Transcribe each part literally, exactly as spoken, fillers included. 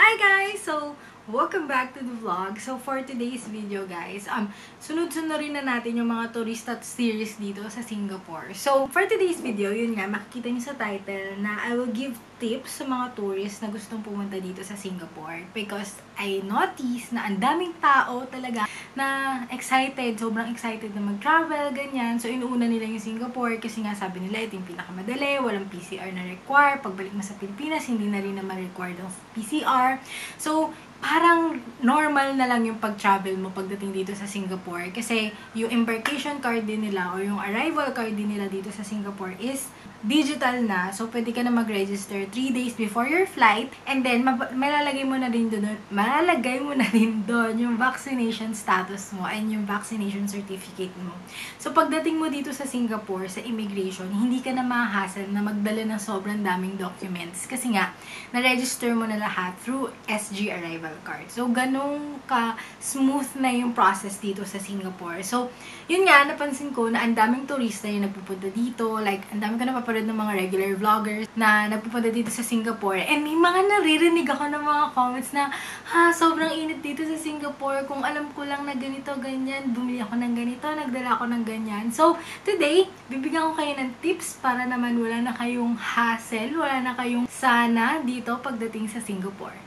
Hi guys! So, welcome back to the vlog. So, for today's video guys, um, sunod-sunod rin na natin yung mga tourista series dito sa Singapore. So, for today's video, yun nga, makikita nyo sa title na I will give tips sa mga tourists na gustong pumunta dito sa Singapore. Because I noticed na ang daming tao talaga na excited, sobrang excited na mag-travel, ganyan. So, inuuna nila yung Singapore kasi nga sabi nila ito yung pinakamadali, walang P C R na require. Pagbalik mo sa Pilipinas, hindi na rin naman required ng P C R. So, parang normal na lang yung pag-travel mo pagdating dito sa Singapore kasi yung embarkation card din nila or yung arrival card din nila dito sa Singapore is digital na. So, pwede ka na mag-register three days before your flight and then malalagay mo na din doon malalagay mo na din doon yung vaccination status mo and yung vaccination certificate mo. So, pagdating mo dito sa Singapore, sa immigration, hindi ka na ma-hassle na magdala ng sobrang daming documents kasi nga, na-register mo na lahat through S G Arrival Card. So, ganun ka-smooth na yung process dito sa Singapore. So, yun nga, napansin ko na ang daming turista yung nagpupunta dito. Like, ang daming ko napapanood ng mga regular vloggers na nagpupunta dito sa Singapore. And may mga naririnig ako ng mga comments na, ha, sobrang init dito sa Singapore. Kung alam ko lang na ganito, ganyan, bumili ako ng ganito, nagdala ako ng ganyan. So, today, bibigyan ko kayo ng tips para naman wala na kayong hassle, wala na kayong sana dito pagdating sa Singapore.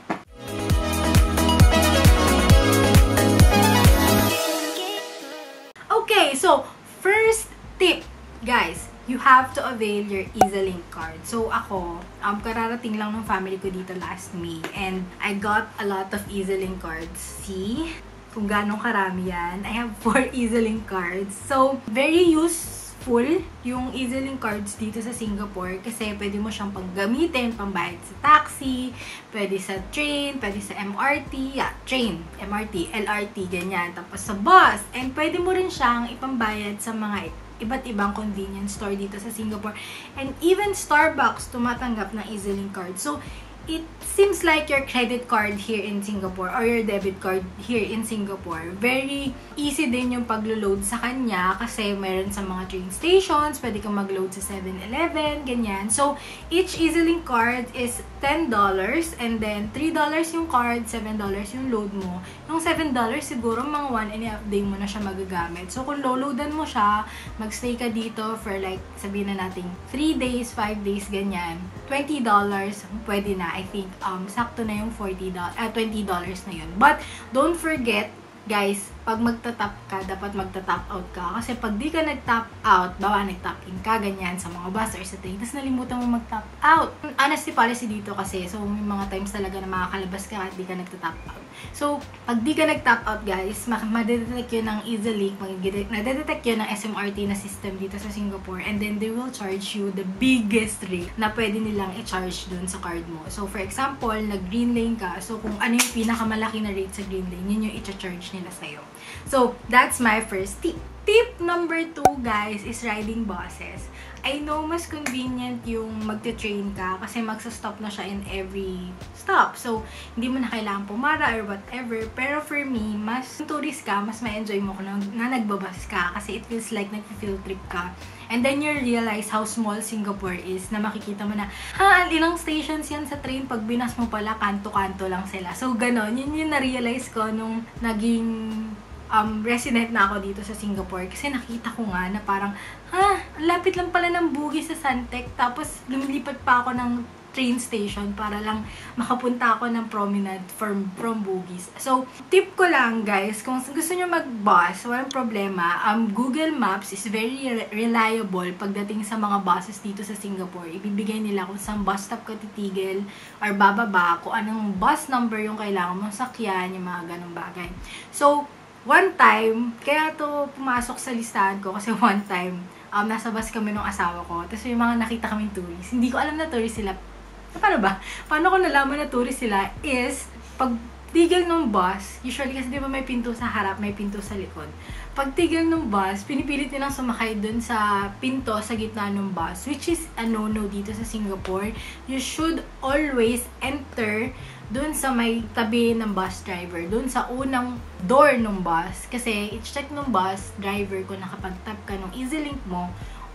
Okay, so, first tip, guys, you have to avail your EZ-Link card. So, ako, um, kararating lang ng family ko dito last May, and I got a lot of EZ-Link cards. See? Kung ganong karami yan. I have four EZ-Link cards. So, very useful yung EZ-Link cards dito sa Singapore kasi pwede mo siyang panggamitin, pambayad sa taxi, pwede sa train, pwede sa M R T, yeah, train, M R T, L R T, ganyan. Tapos sa bus. And pwede mo rin siyang ipambayad sa mga iba't ibang convenience store dito sa Singapore. And even Starbucks tumatanggap ng EZ-Link card. So, it seems like your credit card here in Singapore or your debit card here in Singapore. Very easy din yung paglo-load sa kanya kasi meron sa mga train stations, pwede kang mag-load sa seven eleven, ganyan. So, each EZ-Link card is ten dollars and then three dollars yung card, seven dollars yung load mo. Yung seven dollars siguro mga one and a half day mo na siya magagamit. So, kung low-loadan mo siya, magstay ka dito for like, sabihin na natin, three days, five days, ganyan. twenty dollars, pwede na. I think, um, sakto na yung forty dollars, uh, twenty dollars na yun. But, don't forget, guys, pag magta-top ka, dapat magta-top out ka. Kasi pag di ka nag-top out, bawa nag-top in ka, ganyan, sa mga bus or sa train, tapos nalimutan mo mag-top out. Honesty policy dito kasi, so may mga times talaga na makakalabas ka at di ka nagta-top out. So, pag di ka nag-top out, guys, madedetect yun ng EZ-Link, nadedetect yun ng S M R T na system dito sa Singapore, and then they will charge you the biggest rate na pwede nilang i-charge dun sa card mo. So, for example, nag-green lane ka, so kung ano yung pinakamalaki na rate sa green lane, yun yung i-charge nila sa'yo. So, that's my first tip. Tip number two, guys, is riding buses. I know mas convenient yung magte-train ka kasi magsa-stop na siya in every stop. So, hindi mo na kailangan pumara or whatever. Pero for me, mas tourist ka, mas ma-enjoy mo kung na nagbabas ka kasi it feels like nag-field trip ka. And then you realize how small Singapore is na makikita mo na, ha, ilang stations yan sa train, pag binas mo pala, kanto-kanto lang sila. So, ganon. Yun yung na-realize ko nung naging um, resident na ako dito sa Singapore. Kasi nakita ko nga na parang, ha, lapit lang pala ng Bugis sa Suntec. Tapos, lumilipat pa ako ng train station para lang makapunta ako ng promenade from, from Bugis. So, tip ko lang guys, kung gusto nyo mag-bus, walang problema. Um, Google Maps is very reliable pagdating sa mga buses dito sa Singapore. Ibibigay nila kung saan bus stop ka titigil or bababa, kung anong bus number yung kailangan mong sakyan, yung mga ganong bagay. So, one time, kaya to pumasok sa listahan ko kasi one time, um, nasa bus kami ng asawa ko. Tapos yung mga nakita kaming tourist. Hindi ko alam na tourist sila. Paano ba? Paano ko nalaman na tourist sila is, pag tigil ng bus, usually kasi di ba may pinto sa harap, may pinto sa likod. Pag tigil ng bus, pinipilit nilang sumakay dun sa pinto sa gitna ng bus, which is a no-no dito sa Singapore. You should always enter dun sa may tabi ng bus driver, dun sa unang door ng bus. Kasi, i-check ng bus driver kung nakapag-tap ka ng EZ-Link mo,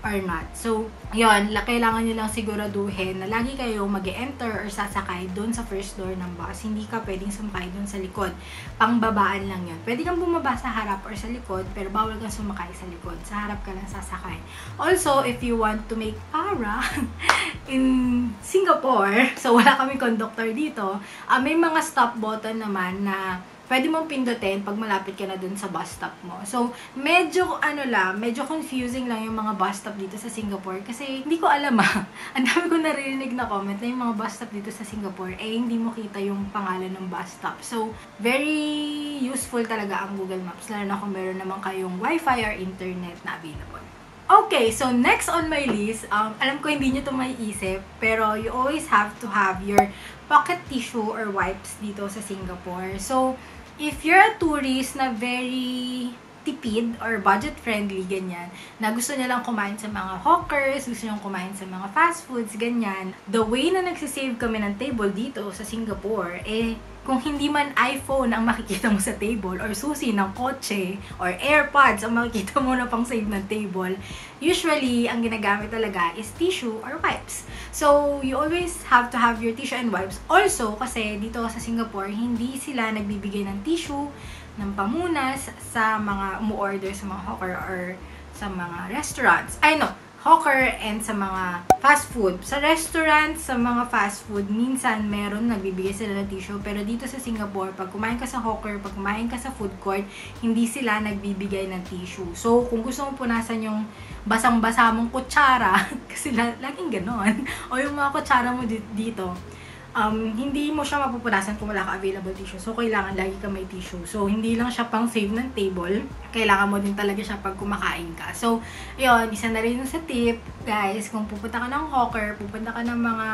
or not. So, yun, kailangan nyo lang siguraduhin na lagi kayo mag-enter or sasakay doon sa first door ng bus. Hindi ka pwedeng sumakay doon sa likod. Pangbabaan lang yun. Pwede kang bumaba sa harap or sa likod, pero bawal kang sumakay sa likod. Sa harap ka lang sasakay. Also, if you want to make para in Singapore, so wala kami conductor dito, uh, may mga stop button naman na pwede mong pindutin pag malapit ka na dun sa bus stop mo. So, medyo, ano lang, medyo confusing lang yung mga bus stop dito sa Singapore. Kasi, hindi ko alam ah. Ang dami ko naririnig na comment na yung mga bus stop dito sa Singapore, eh, hindi mo kita yung pangalan ng bus stop. So, very useful talaga ang Google Maps, lalo na kung meron naman kayong wifi or internet na available. Okay, so next on my list, um, alam ko hindi nyo ito maiisip, pero you always have to have your pocket tissue or wipes dito sa Singapore. So, if you're a tourist na very tipid or budget-friendly, ganyan, na gusto niya lang kumain sa mga hawkers, gusto niya kumain sa mga fast foods, ganyan, the way na nagsisave kami ng table dito sa Singapore, eh, kung hindi man iPhone ang makikita mo sa table, or susi ng kotse, or AirPods ang makikita mo na pang save ng table, usually, ang ginagamit talaga is tissue or wipes. So, you always have to have your tissue and wipes. Also, kasi dito sa Singapore, hindi sila nagbibigay ng tissue, ng pamunas sa mga umu-order sa mga hawker or sa mga restaurants. I know, hawker and sa mga fast food. Sa restaurant, sa mga fast food, minsan meron nagbibigay sila ng tissue. Pero dito sa Singapore, pag kumain ka sa hawker, pag kumain ka sa food court, hindi sila nagbibigay ng tissue. So, kung gusto mong punasan yung basang-basa mong kutsara, kasi laging ganon, o yung mga kutsara mo dito, um, hindi mo siya mapupunasan kung wala ka available tissue. So, kailangan lagi ka may tissue. So, hindi lang siya pang save ng table. Kailangan mo din talaga siya pag kumakain ka. So, yun, isa na rin sa tip, guys, kung pupunta ka ng hawker, pupunta ka ng mga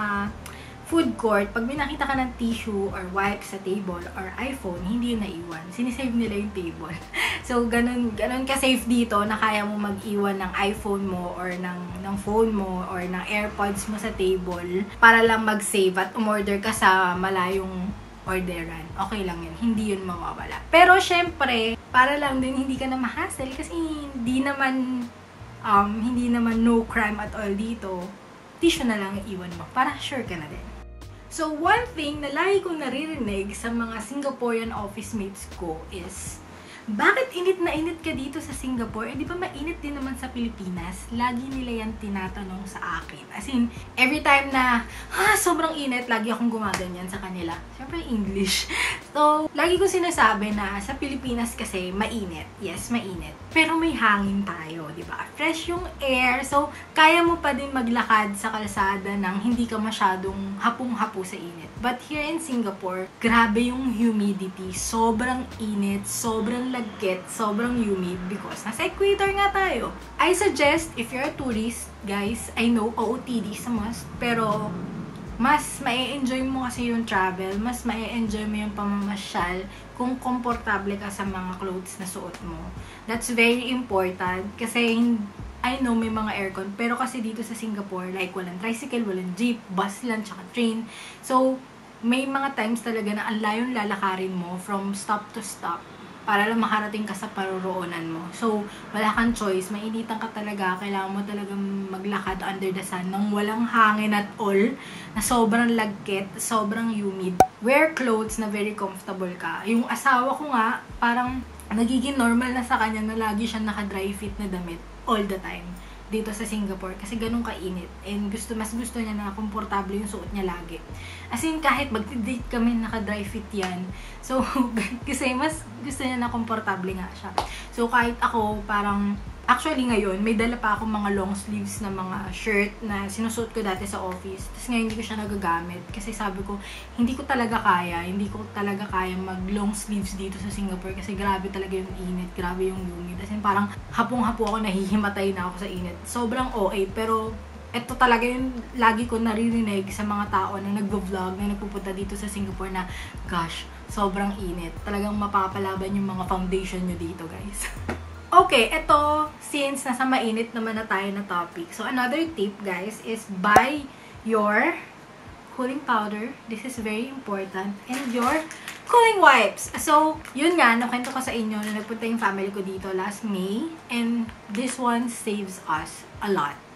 food court, pag may nakita ka ng tissue or wipes sa table or iPhone, hindi yun naiwan. Sinisave nila yung table. So, ganun, ganun ka-safe dito na kaya mo mag-iwan ng iPhone mo or ng, ng phone mo or ng AirPods mo sa table para lang mag-save at umorder ka sa malayong orderan. Okay lang yun. Hindi yun mawawala. Pero, syempre, para lang din hindi ka na ma-hassle kasi hindi naman, um, hindi naman no crime at all dito. Tissue na lang iwan mo para sure ka na din. So, one thing na lagi kong naririnig sa mga Singaporean office mates ko is, bakit init na init ka dito sa Singapore? Eh, di ba mainit din naman sa Pilipinas? Lagi nila yan tinatanong sa akin. As in, every time na, ha, sobrang init, lagi akong gumaganyan sa kanila. Siyempre, English. So, lagi ko sinasabi na sa Pilipinas kasi mainit. Yes, mainit. Pero may hangin tayo, di ba? Fresh yung air. So, kaya mo pa din maglakad sa kalsada nang hindi ka masyadong hapong-hapo sa init. But here in Singapore, grabe yung humidity. Sobrang init, sobrang lagkit, sobrang humid because nasa equator nga tayo. I suggest, if you're a tourist, guys, I know O O T D is a must, pero mas ma-enjoy mo kasi yung travel, mas ma-enjoy mo yung pamamasyal kung komportable ka sa mga clothes na suot mo. That's very important kasi I know may mga aircon, pero kasi dito sa Singapore, like walang tricycle, walang jeep, bus lang, tsaka train. So, may mga times talaga na ang layong lalakarin mo from stop to stop para lang makarating ka sa paroroonan mo. So, wala kang choice. Mainitan ka talaga. Kailangan mo talagang maglakad under the sun nang walang hangin at all, na sobrang lagkit, sobrang humid. Wear clothes na very comfortable ka. Yung asawa ko nga, parang nagiging normal na sa kanya na lagi siya naka-dry fit na damit all the time dito sa Singapore kasi ganun kainit and gusto mas gusto niya na komportable yung suot niya lagi. As in, kahit mag-date kami naka-dry fit yan. So, kasi mas gusto niya na komportable nga siya. So, kahit ako parang actually ngayon, may dala pa akong mga long sleeves na mga shirt na sinusuot ko dati sa office. Tapos ngayon hindi ko siya nagagamit kasi sabi ko, hindi ko talaga kaya, hindi ko talaga kaya mag long sleeves dito sa Singapore kasi grabe talaga yung init, grabe yung humid. Kasi parang hapong-hapo ako, nahihimatay na ako sa init. Sobrang O A, pero ito talaga yung lagi ko naririnig sa mga tao na nagvo-vlog, na nagpupunta dito sa Singapore na, gosh, sobrang init. Talagang mapapalaban yung mga foundation nyo dito, guys. Okay, ito, since nasa mainit naman na tayo na topic. So, another tip, guys, is buy your cooling powder. This is very important. And your cooling wipes. So, yun nga, nakwento ko sa inyo na nagpunta yung family ko dito last May. And this one saves us a lot.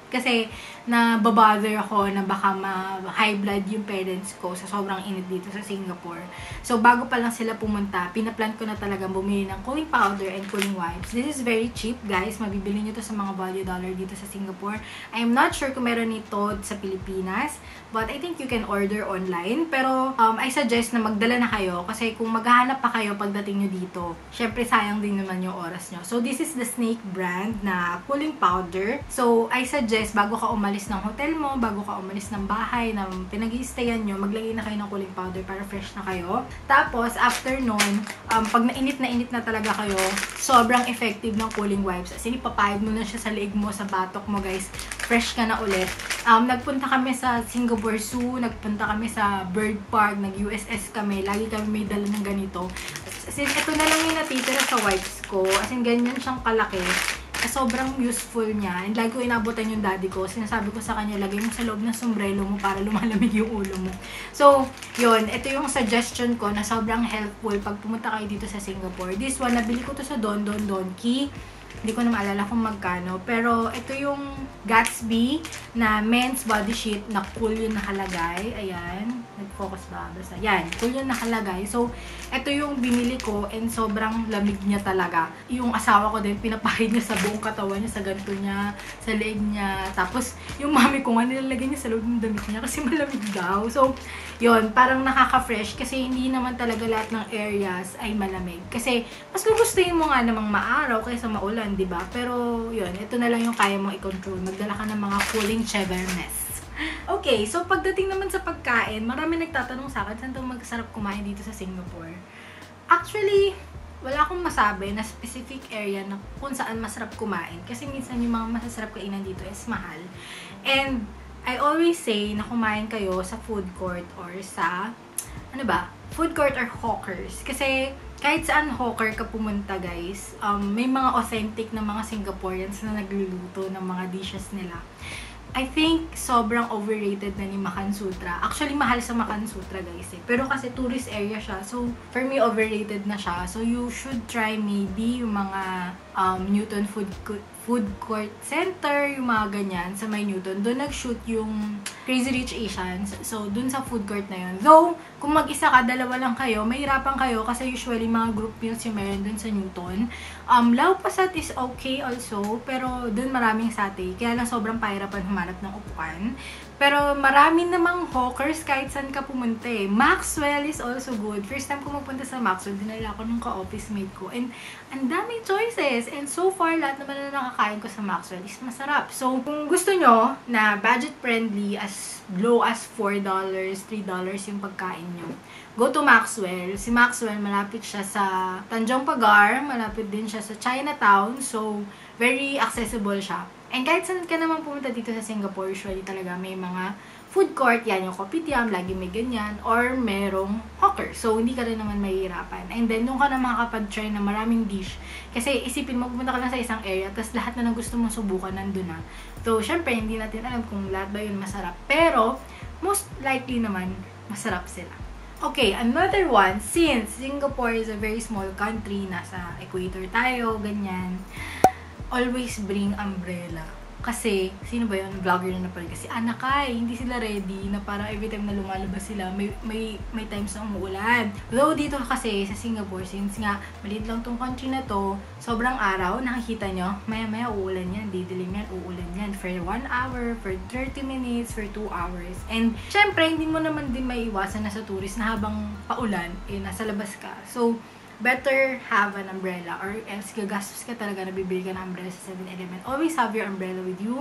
Kasi nababother ako na baka ma-high blood yung parents ko sa sobrang init dito sa Singapore. So, bago pa lang sila pumunta, pinaplan ko na talagang bumili ng cooling powder and cooling wipes. This is very cheap, guys. Mabibili nyo to sa mga value dollar dito sa Singapore. I'm not sure kung meron nito sa Pilipinas, but I think you can order online. Pero, um, I suggest na magdala na kayo kasi kung maghahanap pa kayo pagdating nyo dito, syempre sayang din naman yung oras nyo. So, this is the Snake brand na cooling powder. So, I suggest bago ka umalis ng hotel mo, bago ka umalis ng bahay na pinag-i-stayan nyo, maglagay na kayo ng cooling powder para fresh na kayo. Tapos, after nun, um, pag nainit na init na talaga kayo, sobrang effective ng cooling wipes. As in, ipapahid mo na siya sa leeg mo, sa batok mo, guys. Fresh ka na ulit. Um, nagpunta kami sa Singapore Zoo, nagpunta kami sa Bird Park, nag-U S S kami. Lagi kami may dala ng ganito. As in, ito na lang yung natitira sa wipes ko. As in, ganyan siyang kalaki. Sobrang useful niya. And lagi ko inabutan yung daddy ko. Sinasabi ko sa kanya, lagay mo sa loob ng sombrero mo para lumalamig yung ulo mo. So, yun. Ito yung suggestion ko na sobrang helpful pag pumunta kayo dito sa Singapore. This one, nabili ko to sa Don Don Donki. Hindi ko na maalala kung magkano. Pero, ito yung Gatsby na men's body sheet na cool yung nakalagay. Ayan. Nag-focus ba? Basta. Yan. Cool yung nakalagay. So, ito yung binili ko and sobrang lamig niya talaga. Yung asawa ko din, pinapahid niya sa buong katawan niya, sa ganito niya, sa leeg niya. Tapos, yung mami ko nga, nilalagay niya sa loob ng damit niya kasi malamig daw. So, yun. Parang nakaka-fresh kasi hindi naman talaga lahat ng areas ay malamig. Kasi, mas gugustuhin mo nga namang maaraw kaysa maulan, diba? Pero, yun. Ito na lang yung kaya mong i-control. Magdala ka ng mga cooling chevernes. Okay, so pagdating naman sa pagkain, marami nagtatanong sa akin, saan ito magsarap kumain dito sa Singapore? Actually, wala akong masabi na specific area na kung saan masarap kumain. Kasi minsan yung mga masasarap kainan dito is mahal. And, I always say na kumain kayo sa food court or sa, ano ba, food court or hawkers. Kasi, kahit saan hawker ka pumunta, guys, um, may mga authentic na mga Singaporeans na nagluluto ng mga dishes nila. I think sobrang overrated na ni Makan Sutra. Actually, mahal sa Makan Sutra, guys. Eh. Pero kasi tourist area siya. So, for me, overrated na siya. So, you should try maybe yung mga um, Newton Food Food Court Center, yung mga ganyan, sa may Newton. Doon nag-shoot yung Crazy Rich Asians. So, doon sa food court na yun. Though, kung mag-isa ka, dalawa lang kayo, mahirapan kayo kasi usually mga group meals yung meron doon sa Newton. Um, Lau Pasat is okay also, pero doon maraming sate. Kaya lang sobrang pahirapan humanap ng upuan. Pero marami namang hawkers kahit saan ka pumunta eh. Maxwell is also good. First time ko magpunta sa Maxwell, dinala ko nung ka-office mate ko. And ang daming choices. And so far, lahat naman na nakakain ko sa Maxwell is masarap. So, kung gusto nyo na budget-friendly, as low as four dollars, three dollars yung pagkain nyo, go to Maxwell. Si Maxwell, malapit siya sa Tanjong Pagar. Malapit din siya sa Chinatown. So, very accessible siya. And kahit saan ka naman pumunta dito sa Singapore, usually talaga may mga food court, yan yung kopitiam, lagi may ganyan, or merong hawker. So, hindi ka rin naman mahihirapan. And then, doon ka na makakapag-try na maraming dish. Kasi isipin mo, pumunta ka lang sa isang area, tapos lahat na ng gusto mong subukan nandun na. So, syempre, hindi natin alam kung lahat ba yun masarap. Pero, most likely naman, masarap sila. Okay, another one, since Singapore is a very small country, nasa equator tayo, ganyan, always bring umbrella. Kasi, sino ba yun? Vlogger na napal kasi, anak ay, hindi sila ready na parang every time na lumalabas sila, may, may, may times na umuulan. Though dito kasi sa Singapore, since nga, maliit lang tong country na to, sobrang araw, nakikita nyo, maya-maya uulan yan, didilim yan, uulan yan, for one hour, for thirty minutes, for two hours. And, syempre, hindi mo naman din maiiwasan na sa tourist na habang paulan, eh, nasa labas ka. So, better have an umbrella or else gagastos ka talaga na bibili ka ng umbrella sa seven eleven. Always have your umbrella with you.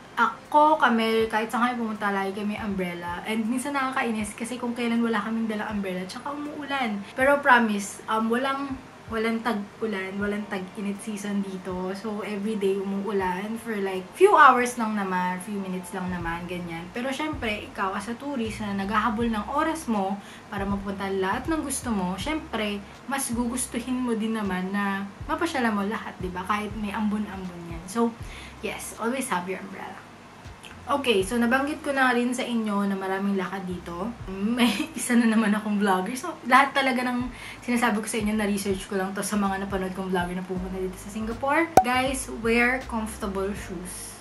Ako, kami, kahit saan kayo pumunta, lagi kami umbrella. And minsan nakakainis kasi kung kailan wala kaming dalang umbrella, tsaka umuulan. Pero promise, um, walang walang tag-ulan, walang tag-init season dito. So, everyday umuulan for like few hours lang naman, few minutes lang naman, ganyan. Pero syempre, ikaw as a tourist na naghahabol ng oras mo para mapunta lahat ng gusto mo, syempre, mas gugustuhin mo din naman na mapasyalan mo lahat, diba? Kahit may ambon-ambon yan. So, yes, always have your umbrella. Okay, so nabanggit ko na rin sa inyo na maraming lakad dito. May isa na naman akong vlogger. So, lahat talaga ng sinasabi ko sa inyo, na-research ko lang to sa mga napanood kong vlogger na pumunta dito sa Singapore. Guys, wear comfortable shoes.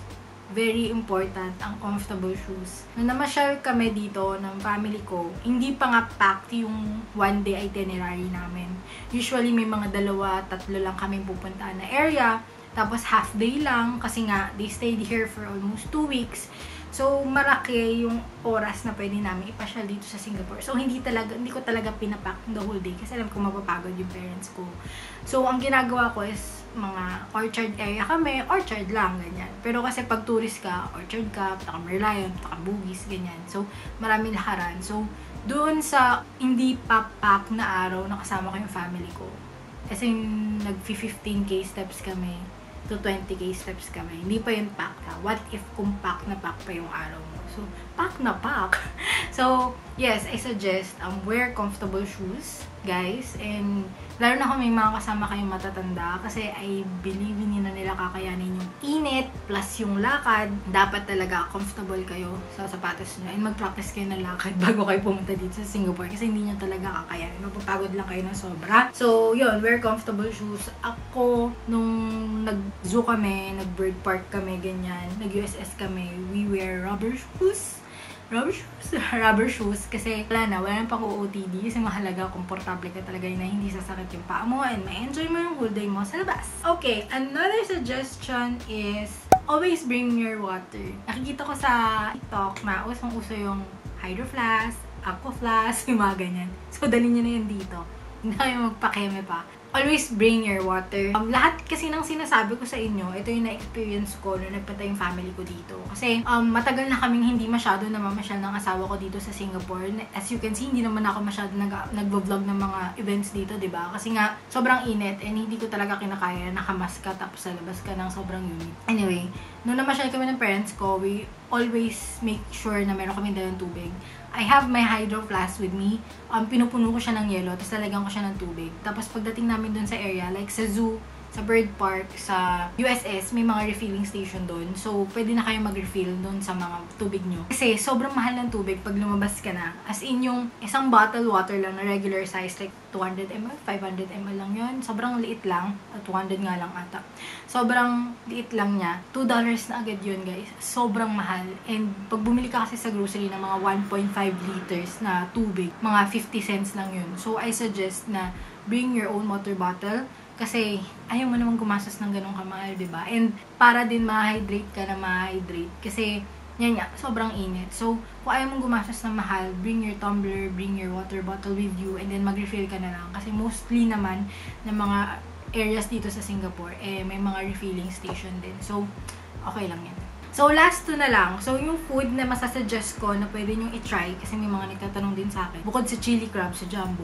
very important ang comfortable shoes. Nung namasyal kami dito ng family ko, hindi pa nga packed yung one day itinerary namin. Usually may mga dalawa, tatlo lang kami pupuntaan na area, tapos half day lang kasi nga they stayed here for almost two weeks. So, maraki yung oras na pwede namin ipasyal dito sa Singapore. So, hindi talaga, hindi ko talaga pinapack the whole day kasi alam ko mapapagod yung parents ko. So, ang ginagawa ko is mga orchard area kami, orchard lang, ganyan. Pero kasi pag tourist ka, orchard ka, punta ka Merlion, punta ka Bugis, ganyan. So, maraming lakaran. So, doon sa hindi pa pack na araw na kasama ko yung family ko. Kasi nag fifteen K steps kami to twenty K steps kami. Hindi pa yun pack ha. What if kung pack na pack pa yung araw mo? So, pack na pack. So, yes, I suggest um, wear comfortable shoes, guys. And, lalo na kung may mga kasama kayong matatanda kasi I believe hindi na nila kakayanin yung init plus yung lakad. Dapat talaga comfortable kayo sa sapatos nyo and mag-practice kayo ng lakad bago kayo pumunta dito sa Singapore kasi hindi nyo talaga kakayanin. Mapapagod lang kayo ng sobra. So, yun, wear comfortable shoes. Ako, nung nag-zoo kami, nag-bird park kami, ganyan, nag-U S S kami, we wear rubber shoes. Rubber shoes, rubber shoes kasi wala na, wala na pang O O T D kasi mahalaga, komportable ka talaga na hindi sasakit yung paa mo and ma-enjoy mo yung whole day mo sa labas. Okay, another suggestion is always bring your water. Nakikita ko sa TikTok na usong-uso yung Hydro Flask, Aqua Flask, yung mga ganyan. So, dali nyo na yun dito. Hindi kayo magpakeme pa. Always bring your water. Um, lahat kasi ng sinasabi ko sa inyo, ito yung na-experience ko nung nagpunta yung family ko dito. Kasi um, matagal na kaming hindi masyado namamasyal ng asawa ko dito sa Singapore. As you can see, hindi naman ako masyado nag nag-vlog ng mga events dito, diba? Kasi nga, sobrang init and hindi ko talaga kinakaya nakamask ka tapos sa labas ka ng sobrang humid. Anyway, nung namasyal kami ng parents ko, we always make sure na meron kami dalang tubig. I have my Hydro Flask with me. Um, pinupuno ko siya ng yelo, tapos lalagyan ko siya ng tubig. Tapos pagdating namin dun sa area, like sa zoo, sa bird park, sa U S S, may mga refilling station doon. So, pwede na kayo mag-refill doon sa mga tubig nyo. Kasi, sobrang mahal ng tubig pag lumabas ka na. As in, yung isang bottle water lang na regular size, like two hundred milliliters, five hundred milliliters lang yun. Sobrang liit lang. two hundred nga lang ata. Sobrang liit lang niya. two dollars na agad yun, guys. Sobrang mahal. And, pag bumili ka kasi sa grocery ng mga one point five liters na tubig, mga fifty cents lang yun. So, I suggest na bring your own water bottle. Kasi, ayaw mo naman gumastos ng ganun kamahal, diba? And, para din ma-hydrate ka na ma-hydrate. Kasi, yan nga, sobrang init. So, kung ayaw mong gumastos ng mahal, bring your tumbler, bring your water bottle with you, and then mag-refill ka na lang. Kasi, mostly naman, ng mga areas dito sa Singapore, eh, may mga refilling station din. So, okay lang yan. So, last two na lang. So, yung food na masasuggest ko na pwede nyo i-try, kasi may mga nagtatanong din sa akin, bukod sa chili crab, sa jumbo,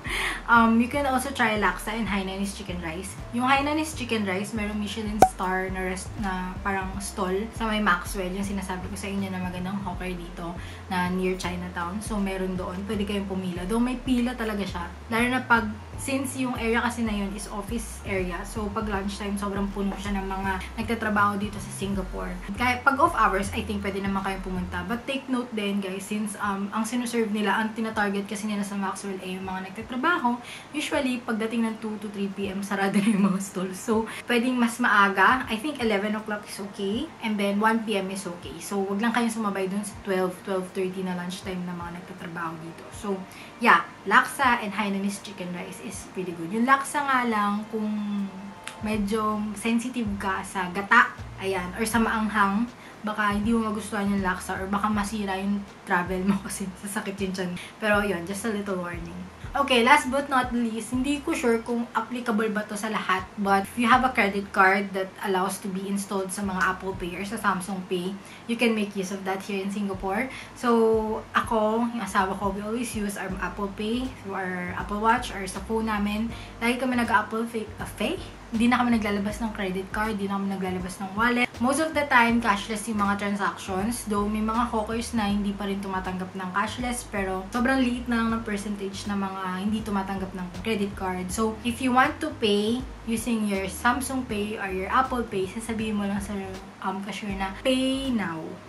um, you can also try laksa and Hainanese chicken rice. Yung Hainanese chicken rice, mayroong Michelin star na, rest, na parang stall sa may Maxwell, yung sinasabi ko sa inyo na magandang hawker dito, na near Chinatown. So, meron doon. Pwede kayong pumila. Though may pila talaga siya. Lalo na pag, since yung area kasi na yun is office area, so pag lunchtime, sobrang puno siya ng mga nagtatrabaho dito sa Singapore. Kaya pag off hours, I think pwede naman kayong pumunta. But take note din, guys, since um, ang sinuserve nila, ang tinatarget kasi nila sa Maxwell ay yung mga nagtatrabaho, usually, pagdating ng two to three p m, sarado na yung mga stalls. So, pwedeng mas maaga. I think eleven o'clock is okay. And then, one p m is okay. So, wag lang kayong sumabay dun sa twelve, twelve thirty na lunchtime na mga nagtatrabaho dito. So, yeah, laksa and Hainanese chicken rice is pretty good. Yung laksa nga lang, kung medyo sensitive ka sa gata, ayan, or sa maanghang, baka hindi mo magustuhan yung laksa or baka masira yung travel mo kasi sasakit yung tiyan. Pero yun, just a little warning. Okay, last but not least, hindi ko sure kung applicable ba to sa lahat, but if you have a credit card that allows to be installed sa mga Apple Pay or sa Samsung Pay, you can make use of that here in Singapore. So, ako, yung asawa ko, we always use our Apple Pay through our Apple Watch or sa phone namin. Lagi kami nag-Apple Pay, uh, Pay? Hindi na kami naglalabas ng credit card, hindi na kami naglalabas ng wallet. Most of the time, cashless yung mga transactions. Though may mga hawkers na hindi pa rin tumatanggap ng cashless, pero sobrang liit na lang ng percentage na mga hindi tumatanggap ng credit card. So, if you want to pay using your Samsung Pay or your Apple Pay, sasabihin mo lang sa um, cashier na, pay now. Ay,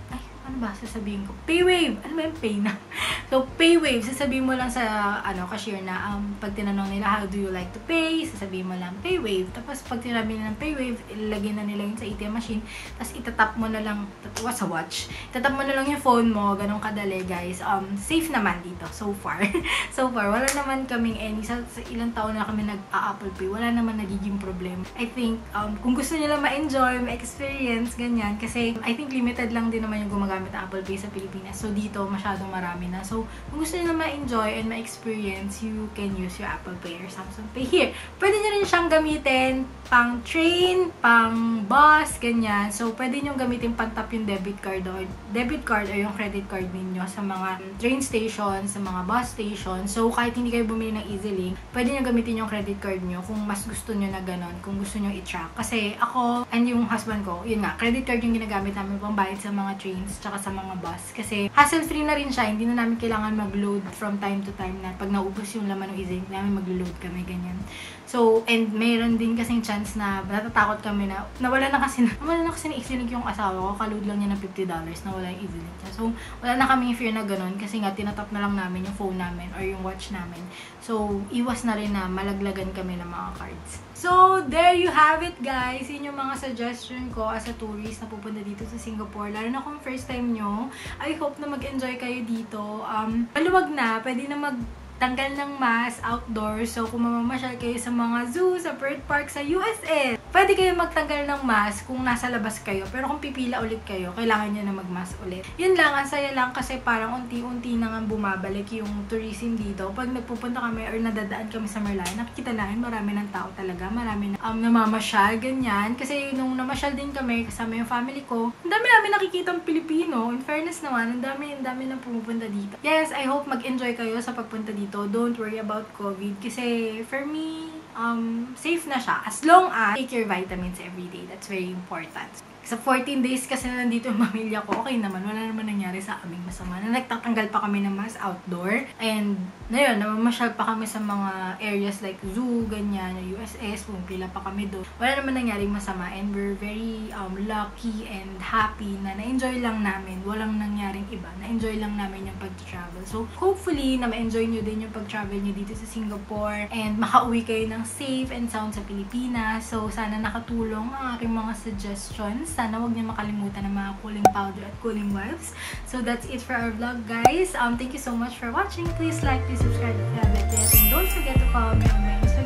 ano ba sasabihin ko? Paywave! Ano ba yung pay na? So, Paywave, sasabihin mo lang sa, ano, cashier na, um, pag tinanong nila, how do you like to pay? Sasabihin mo lang, Paywave. Tapos, pag tinabi nila ng Paywave, ilalagay na nila yun sa A T M machine. Tapos, itatap mo na lang, tatawa sa watch. Itatap mo na lang yung phone mo, ganun kadali, guys. Um, safe naman dito, so far. So far, wala naman kaming any, sa, sa ilang taon na kami nag-Apple Pay, wala naman nagiging problem. I think, um, kung gusto nila ma-enjoy, ma-experience, ganyan, kasi, I think limited lang din naman yung gumagamit ng Apple Pay sa Pilipinas. So, dito, masyadong marami na. So, kung gusto nyo na ma-enjoy and ma-experience, you can use your Apple Pay or Samsung Pay here. Pwede nyo rin siyang gamitin pang train, pang bus, ganyan. So, pwede nyo gamitin pantap yung debit card o debit card o yung credit card ninyo sa mga train station, sa mga bus station. So, kahit hindi kayo bumili ng EasyLink, pwede nyo gamitin yung credit card nyo kung mas gusto nyo na ganon, kung gusto nyo i-track. Kasi ako and yung husband ko, yun nga, credit card yung ginagamit namin pang bayad sa mga trains tsaka sa mga bus. Kasi hassle-free na rin siya, hindi na namin kailangan mag-load from time to time na pag naubos yung laman ng EasyLink namin, mag-load kami, ganyan. So, and mayroon din kasing chance na natatakot kami na nawala na kasi na, nawala na kasi na EasyLink yung asawa ko, kaload lang niya ng fifty dollars, nawala yung EasyLink niya. So, wala na kaming fear na ganun kasi nga tinatap na lang namin yung phone namin or yung watch namin. So, iwas na rin na malaglagan kami ng mga cards. So, there you have it, guys. Yun yung mga suggestion ko as a tourist na pupunta dito sa Singapore. Lalo na kung first time nyo, I hope na mag-enjoy kayo dito. Um, maluwag na, pwede na mag tanggal ng mask outdoors. So, kung mamamasyal kayo sa mga zoo, sa bird park, sa U S S, pwede kayo magtanggal ng mask kung nasa labas kayo. Pero kung pipila ulit kayo, kailangan nyo na mag-mask ulit. Yun lang, ang saya lang kasi parang unti-unti na nga bumabalik yung tourism dito. Pag nagpupunta kami or nadadaan kami sa Merlion, nakikita namin marami ng tao talaga. Marami na um, namamasyal, ganyan. Kasi nung namasyal din kami, kasama yung family ko, ang dami namin nakikitang Pilipino. In fairness naman, ang dami, ang dami na pumupunta dito. Yes, I hope mag-enjoy kayo sa pagpunta dito. Don't worry about COVID kasi for me, um, safe na siya as long as take your vitamins every day. That's very important. Sa fourteen days kasi na nandito yung pamilya ko, okay naman, wala naman nangyari sa aming masama. Na nagtatanggal pa kami ng mask outdoor. And, na yun, namamasyal pa kami sa mga areas like zoo, ganyan, U S S, pumipila pa kami doon. Wala naman nangyaring masama and we're very um, lucky and happy na na-enjoy lang namin. Walang nangyaring iba. Na-enjoy lang namin yung pag-travel. So, hopefully, na ma-enjoy nyo din yung pag-travel nyo dito sa Singapore and makauwi kayo ng safe and sound sa Pilipinas. So, sana nakatulong ang aking mga suggestions. Sana huwag niyo makalimutan ng mga cooling powder at cooling wipes. So, that's it for our vlog, guys. Um, thank you so much for watching. Please like, please subscribe if you haven't yet. And don't forget to follow me on my Instagram